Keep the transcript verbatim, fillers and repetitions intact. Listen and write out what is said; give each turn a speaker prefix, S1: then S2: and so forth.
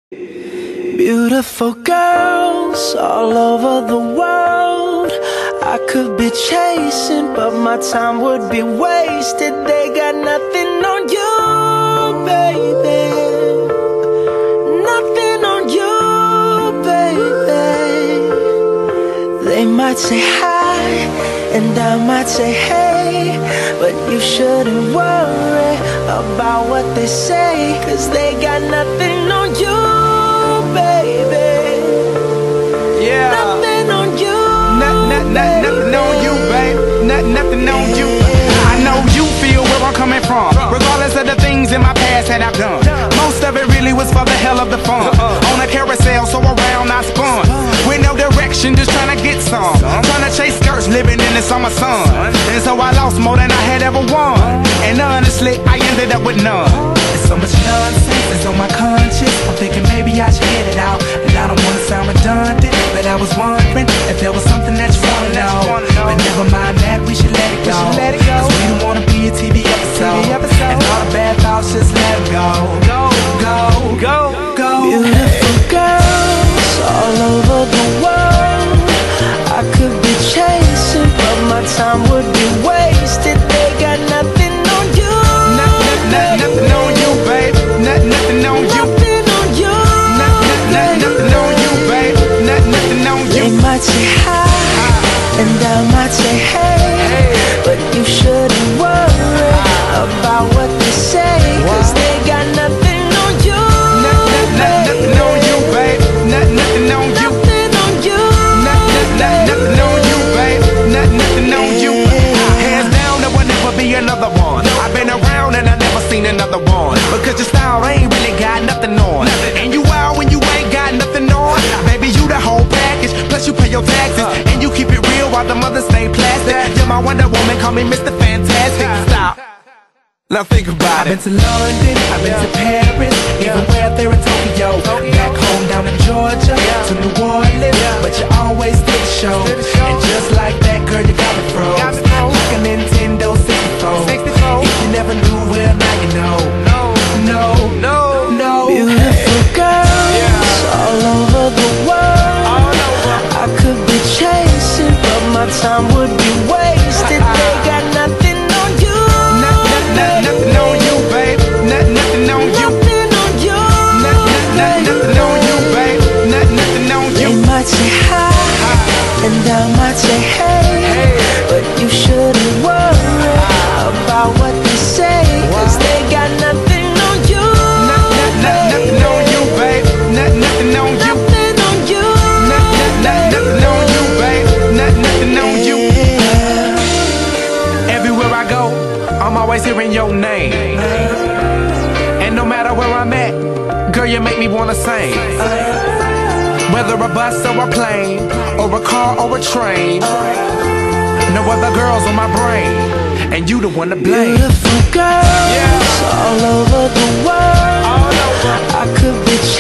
S1: Beautiful girls all over the world I could be chasing, but my time would be wasted. They got nothing on you, baby. Nothing on you, baby. They might say hi, and I might say hey, but you shouldn't worry about what they say, 'cause they got nothing on you, baby.
S2: Yeah.
S1: Nothing on you.
S2: Not, not, not, nothing on you, babe. Not, nothing on you. I know you feel where I'm coming from, regardless of the things in my past that I've done. Most of it really was for the hell of the fun. On a carousel, so around I spun, with no direction, just trying to get some. Trying to chase skirts, living in the summer sun. And so I lost more than I had ever won. And honestly, I ended up with none. There's so much nonsense that's on my conscience. I'm thinking maybe I should get it out. And I don't wanna sound redundant, but I was wondering if there was something that you wanna know. But never mind that, we should let it go. Cause we don't wanna be a T V episode. And all the bad thoughts, just let them go. Go, go, go, go.
S1: Beautiful girls all over the world I could be chasing, but my time would be wasted. They got nothing on you,
S2: Nothing, nothing, nothing on you, babe. Nothing, nothing on you.
S1: nothing on you,
S2: Nothing, nothing, nothing on you, babe. Nothing, nothing on you.
S1: They might say hi, and I might say hey, but you shouldn't worry about what they say, 'cause they got nothing on you,
S2: Nothing, nothing, nothing on you, babe. Nothing, nothing on you.
S1: nothing on you,
S2: Nothing, nothing, nothing on you, babe. Nothing, nothing on you. Hands down, there will never be another one. I've been around and I never seen another one. Because your style ain't really got nothing on. And you out when you ain't got nothing on. Baby, you the whole package. Plus you pay your taxes. And you keep it real while the mothers stay plastic. You're my Wonder Woman, call me Mister Fantastic. Stop. Now think about it. I've been to London, I've been to Paris, even where there in Tokyo. Back home down in Georgia, to New Orleans, but you always did the show. And just like that, girl, you got me froze, like a Nintendo sixty-four. If you never knew, well now you know. No, no, no, no.
S1: Beautiful girls all over the world I could be chasing, but my time would be wasted. They got nothing on you,
S2: Nothing, nothing on you, babe. Nothing, nothing on you.
S1: nothing on you,
S2: Nothing, nothing on you, babe. Nothing, nothing on you.
S1: They might say hi, and I might say hey, but you shouldn't worry about what they say, 'cause they got nothing on you,
S2: Nothing, nothing on you, babe. Nothing, nothing on you.
S1: nothing on you,
S2: Nothing, nothing on you, babe. Nothing, nothing on you. Everywhere I go, I'm always hearing your name. And no matter where I'm at, girl, you make me wanna sing. Whether a bus or a plane, or a car or a train, no other girls on my brain, and you the one to blame.
S1: Beautiful girls
S2: Yeah.
S1: all over the world
S2: All over.
S1: I could be